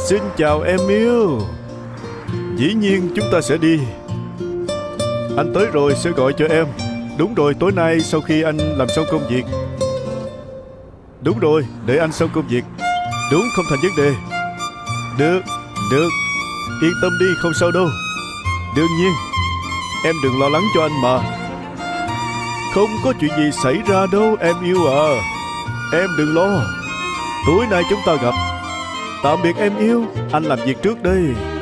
Xin chào em yêu. Dĩ nhiên chúng ta sẽ đi. Anh tới rồi sẽ gọi cho em. Đúng rồi, tối nay sau khi anh làm xong công việc. Đúng rồi, để anh xong công việc. Đúng, không thành vấn đề. Được, được. Yên tâm đi, không sao đâu. Đương nhiên. Em đừng lo lắng cho anh mà. Không có chuyện gì xảy ra đâu em yêu à. Em đừng lo. Tối nay chúng ta gặp. Tạm biệt em yêu. Anh làm việc trước đây.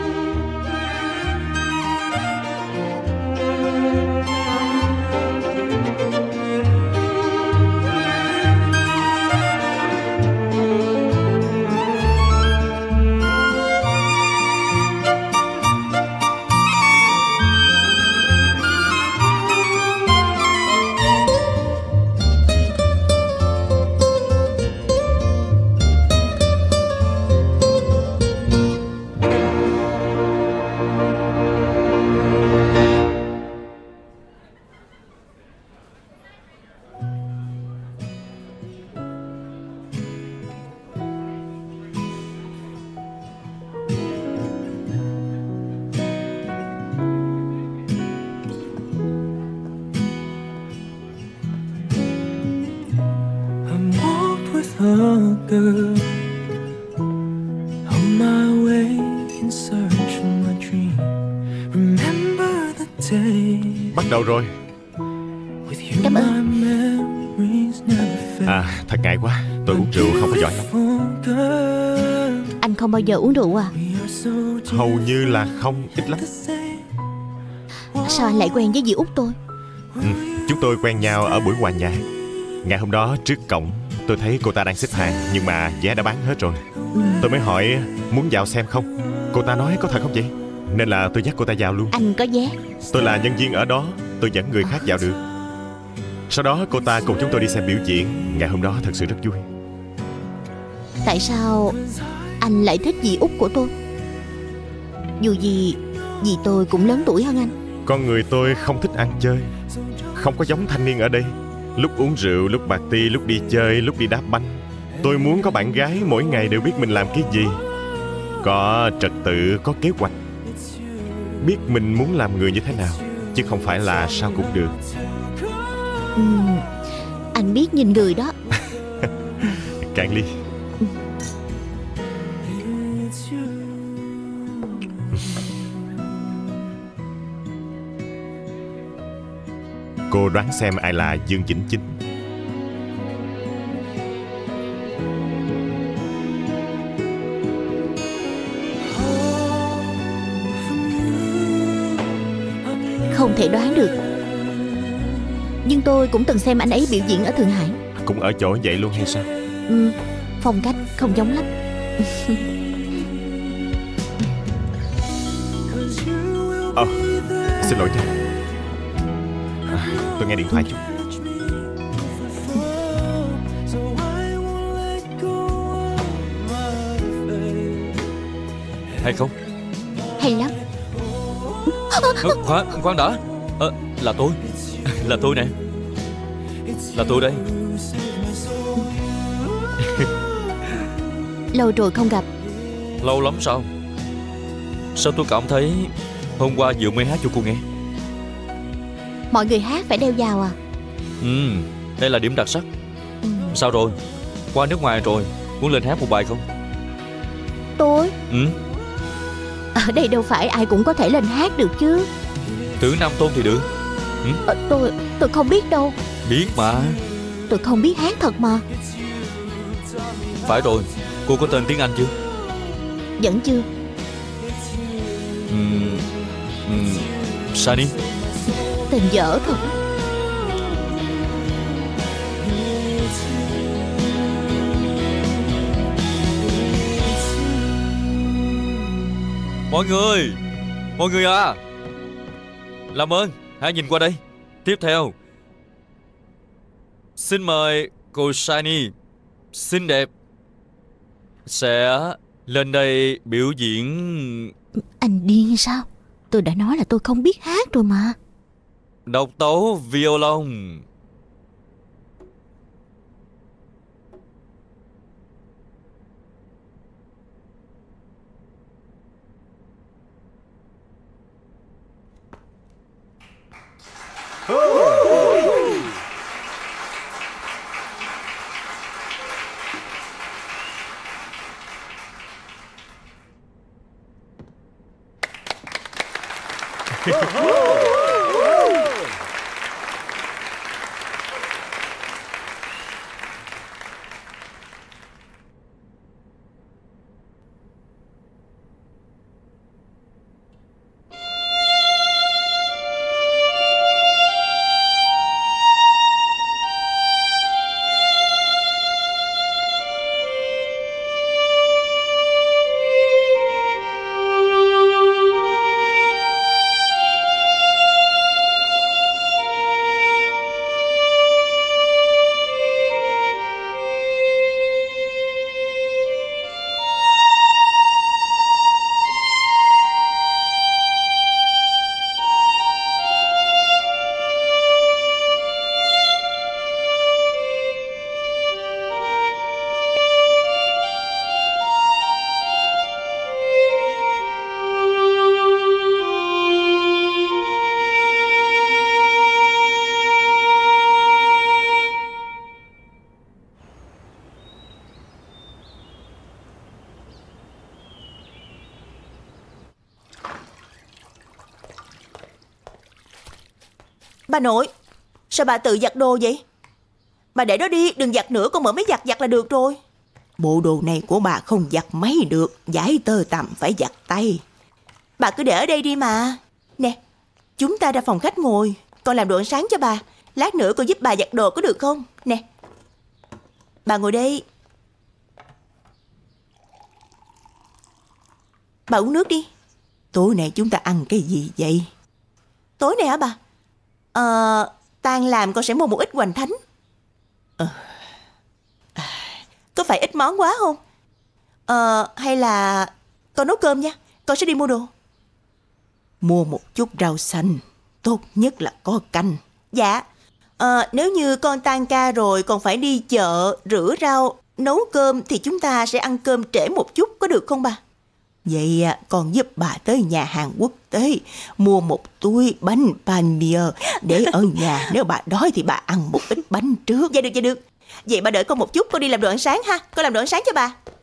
Bắt đầu rồi. Cảm ơn. À, thật ngại quá. Tôi uống rượu không có giỏi lắm. Anh không bao giờ uống rượu à? Hầu như là không, ít lắm. Sao anh lại quen với dì út tôi? Chúng tôi quen nhau ở buổi hòa nhạc. Ngày hôm đó trước cổng tôi thấy cô ta đang xếp hàng, nhưng mà vé đã bán hết rồi. Tôi mới hỏi muốn vào xem không. Cô ta nói có thật không vậy, nên là tôi dắt cô ta vào luôn. Anh có vé? Tôi là nhân viên ở đó, tôi dẫn người khác vào được. Sau đó cô ta cùng chúng tôi đi xem biểu diễn. Ngày hôm đó thật sự rất vui. Tại sao anh lại thích dì út của tôi? Dù gì dì tôi cũng lớn tuổi hơn anh. Con người tôi không thích ăn chơi, không có giống thanh niên ở đây. Lúc uống rượu, lúc party, lúc đi chơi, lúc đi đá banh. Tôi muốn có bạn gái mỗi ngày đều biết mình làm cái gì, có trật tự, có kế hoạch, biết mình muốn làm người như thế nào, chứ không phải là sao cũng được. Anh biết nhìn người đó. Cạn ly. Cô đoán xem ai là Dương Chỉnh Chính? Không thể đoán được. Nhưng tôi cũng từng xem anh ấy biểu diễn ở Thượng Hải. Cũng ở chỗ vậy luôn hay sao? Phong cách không giống lắm. Xin lỗi nha. Tôi nghe điện thoại chút. Hay không? Hay lắm. Khoan đã. Là tôi. Là tôi nè. Là tôi đây. Lâu rồi không gặp. Lâu lắm sao? Sao tôi cảm thấy hôm qua vừa mới hát cho cô nghe. Mọi người hát phải đeo vào à? Đây là điểm đặc sắc. Sao rồi? Qua nước ngoài rồi, muốn lên hát một bài không? Tôi? Ở đây đâu phải ai cũng có thể lên hát được chứ. Thử Nam Tôn thì được. Tôi không biết đâu. Biết mà. Tôi không biết hát thật mà. Phải rồi, cô có tên tiếng Anh chưa? Vẫn chưa. Sunny. Tên dở thật. Mọi người à, làm ơn hãy nhìn qua đây. Tiếp theo, xin mời cô Shiny xinh đẹp sẽ lên đây biểu diễn. Anh điên sao? Tôi đã nói là tôi không biết hát rồi mà. Độc tấu violon. Bà nội, sao bà tự giặt đồ vậy? Bà để đó đi, đừng giặt nữa, con mở máy giặt là được rồi. Bộ đồ này của bà không giặt máy được, dải tơ tằm phải giặt tay. Bà cứ để ở đây đi mà. Nè, chúng ta ra phòng khách ngồi, con làm đồ ăn sáng cho bà. Lát nữa con giúp bà giặt đồ có được không? Nè, bà ngồi đây. Bà uống nước đi. Tối nay chúng ta ăn cái gì vậy? Tối nay hả bà? Tan làm con sẽ mua một ít hoành thánh. Có phải ít món quá không? Hay là con nấu cơm nha, con sẽ đi mua đồ. Mua một chút rau xanh, tốt nhất là có canh. Dạ. Nếu như con tan ca rồi còn phải đi chợ, rửa rau, nấu cơm thì chúng ta sẽ ăn cơm trễ một chút, có được không bà? Vậy con giúp bà tới nhà hàng quốc tế mua một túi bánh palmier để ở nhà. Nếu bà đói thì bà ăn một ít bánh trước. Dạ được, dạ được. Vậy bà đợi con một chút, con đi làm đồ ăn sáng ha. Con làm đồ ăn sáng cho bà.